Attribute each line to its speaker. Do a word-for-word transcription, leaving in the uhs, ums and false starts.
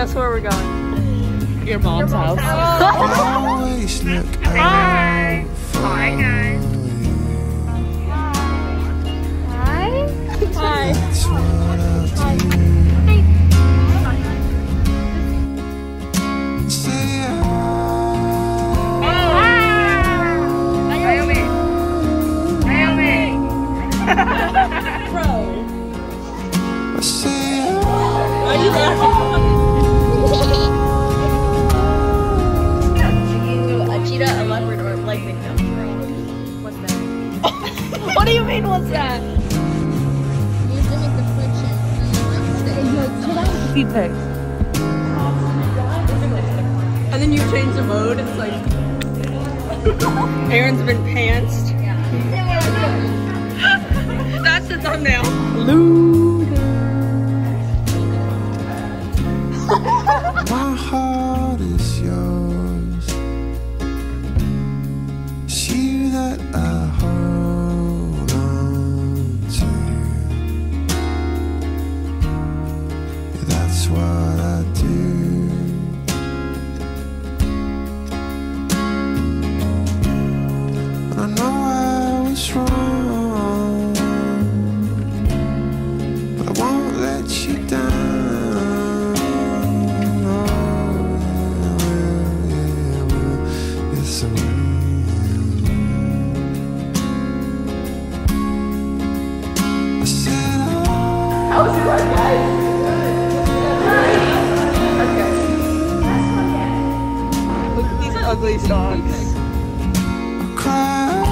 Speaker 1: Guess where we're going?
Speaker 2: Your mom's, Your mom's house.
Speaker 3: Always look
Speaker 1: Hi. Hi, guys.
Speaker 4: Hi.
Speaker 1: Hi.
Speaker 3: That's what I do. Say
Speaker 1: Naomi. Naomi.
Speaker 2: Bro.
Speaker 3: I say
Speaker 2: Why are you laughing?
Speaker 4: A cheetah, a leopard, or a leg victim.
Speaker 1: What's that?
Speaker 2: What do you mean, what's that?
Speaker 4: You limit the friction.
Speaker 2: Feet pics.
Speaker 1: And then you change the mode. It's like Aaron's been pantsed. That's the thumbnail.
Speaker 3: my heart is yours. It's you that I hold on to. That's what I do. I know I was wrong, but I won't let you down. Oh, yeah, yeah, well, yes, I will. I said, oh,
Speaker 2: How was your ride, guys?
Speaker 1: Look at these ugly socks.
Speaker 3: I cried.